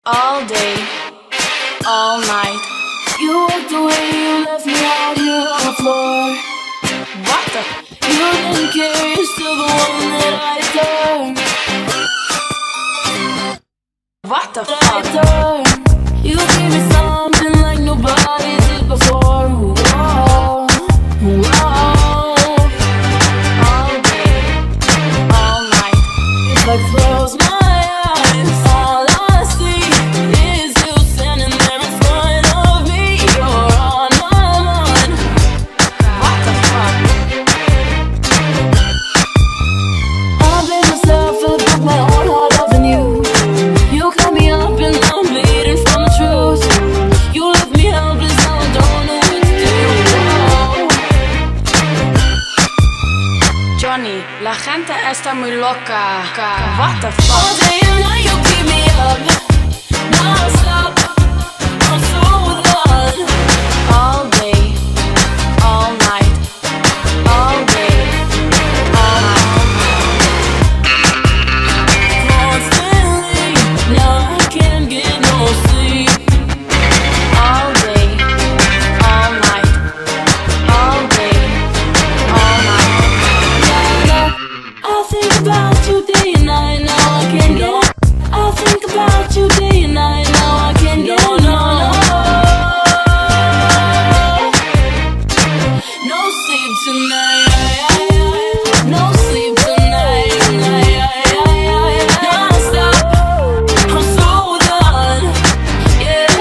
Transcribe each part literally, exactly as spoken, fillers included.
All day, all night. You walked away, you left me out here on the floor. What the? You didn't care, you're still the one that I adore. What the I fuck? adore. You gave me something like nobody did before. Whoa, whoa. All day, all night. If I close my eyes, all I see is you standing there in front of me. You're on my mind. What the fuck? I blame myself, I broke my own heart loving you. You cut me up and I'm bleeding from the truth. You left me helpless, now I don't know what to do. Johnny, la gente está muy loca. What the All fuck? day and night you keep me up, non-stop. I'm so done. All day, all night. All day, all night. Constantly, now I can't get no sleep. All day, all night. All day, all night. I think about you day and night, now I can't get. I think about you day and night, now I can't get no, no. No sleep tonight, no sleep tonight, non-stop. I'm so done, yeah,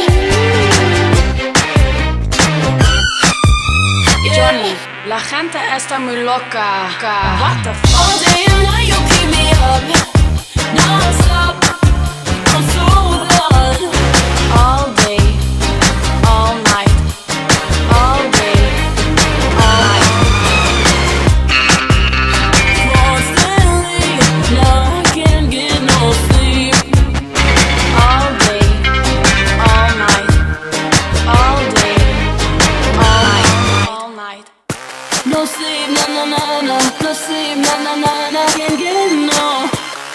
yeah. Johnny, la gente está muy loca. What the fuck? All day and night you keep me up, non-stop. I'm so done. All day, all night. All day, all night. Constantly, now I can't get no sleep. All day, all night. All day, all night. All night. No sleep, na na na na. No sleep, na na na na. Can't get no.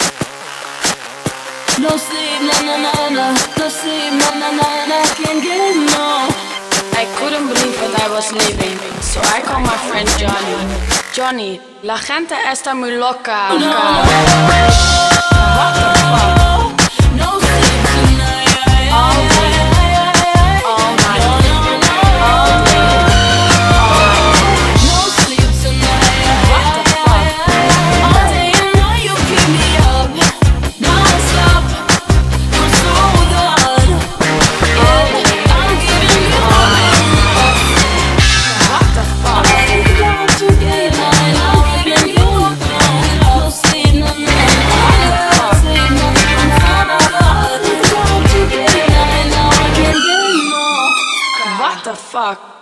No sleep, na na na na. No sleep, na na na na. Can't get no. I couldn't believe that I was leaving, so I called my friend Johnny. Johnny, la gente está muy loca. No, What the fuck? no sleep tonight. All day, all night. All day, all night. No sleep tonight. What the fuck? All day and night you keep me up, non-stop. I'm so done. Yeah, I'm giving you all my love. What the fuck? I think about you day and night, I'm giving you all my love. No sleep, no, no, no sleep, no, no, no, no. I think about you day and night, now I can't get no. What the fuck?